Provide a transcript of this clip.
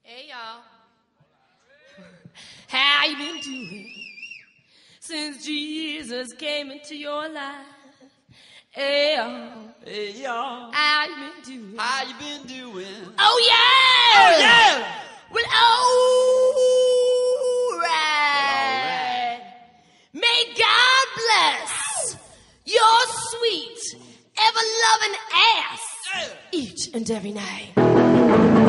Hey, y'all. How you been doing since Jesus came into your life? Hey, y'all. Hey, y'all. How you been doing? How you been doing? Oh, yeah. Oh, yeah. Well, all right. May God bless your sweet, ever-loving ass each and every night.